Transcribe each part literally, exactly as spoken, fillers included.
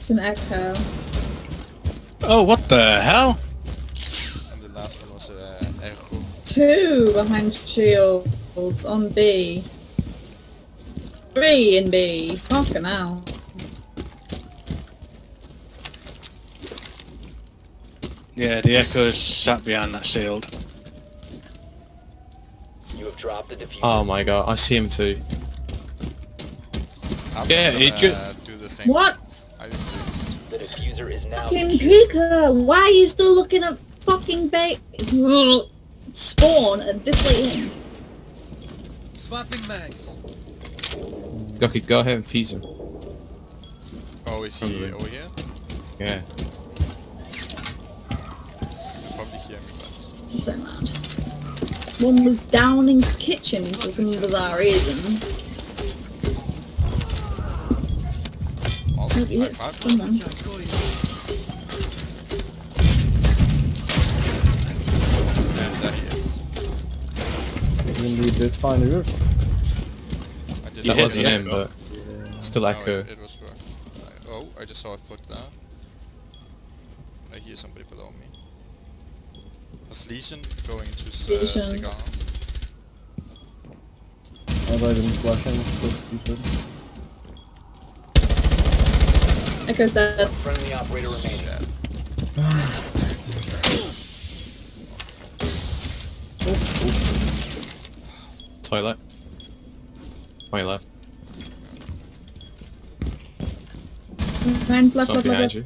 It's an echo. Oh, what the hell? And the last one was uh, Echo. Two behind shields on B. Three in B. Fucking hell. Yeah, the Echo's sat behind that shield. You have dropped the diffuser. Oh my god, I see him too. I'm Yeah, gonna he ju- uh, do the same. What? I refused. The diffuser is now Fucking secured. Pika! Why are you still looking at fucking bait? Spawn at this late in? Swapping mags. Okay, go ahead and fuse him. Oh, is he Okay. over here? Yeah. You probably hear me, but... So mad. One was down in the kitchen for some bizarre reason. Oh, Maybe high it's five. someone. And there he is. When we did find the roof. I did That not wasn't see him, Echo. but still No, Echo. it, it was for... I- oh, I just saw a foot there. I hear somebody below me. Was Legion going to s- uh, Legion. cigar? Although I didn't flash him, so stupid. Echo's dead. Friendly operator remaining. Shit. Toilet. My left. Behind left, Some left, left, behind left. you.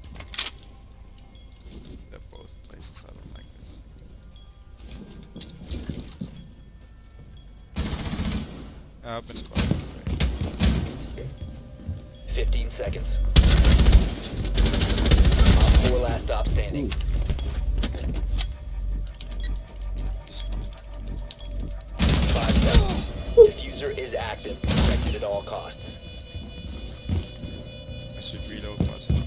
They're both places I don't like this. Uh, I've been spotted. Fifteen seconds. Four last stop standing. This one. Five seconds. Diffuser is active. Protected at all costs. I should reload, but... No.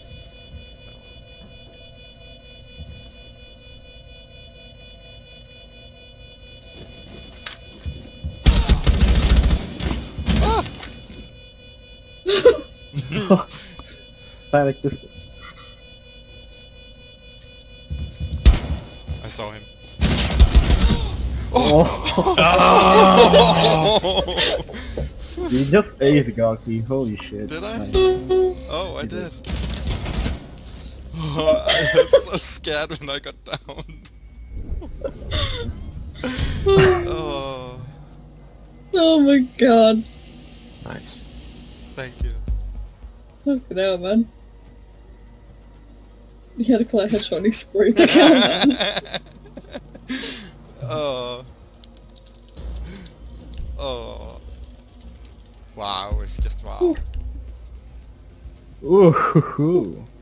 Panic this. I saw him. Oh! Oh! You just aced Gaki, holy shit. Did I? Nice. Oh, I You did. did. Oh, I was so scared when I got downed. Oh, Oh my god. Nice. thank you. Fucking hell, man. He had a clear headshot and he sprayed the camera. Oh. Oh. Wow, it's just wow. Ooh, hoo, hoo.